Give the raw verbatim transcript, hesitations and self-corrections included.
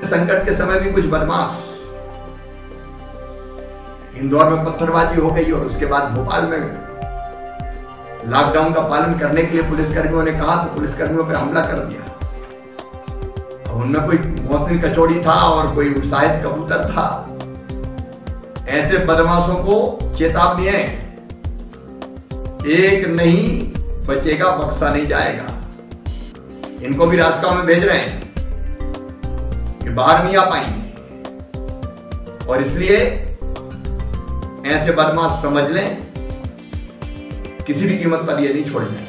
संकट के समय भी कुछ बदमाश, इंदौर में पत्थरबाजी हो गई और उसके बाद भोपाल में लॉकडाउन का पालन करने के लिए पुलिसकर्मियों ने कहा तो पुलिसकर्मियों पर हमला कर दिया। उनमें कोई मौसमी कचौड़ी था और कोई उत्साहित कबूतर था। ऐसे बदमाशों को चेतावनी है, एक नहीं बचेगा, बख्शा नहीं जाएगा। इनको भी रास्ता में भेज रहे हैं कि बाहर नहीं आ पाएंगे, और इसलिए ऐसे बदमाश समझ लें किसी भी कीमत पर ये नहीं छोड़ जाए।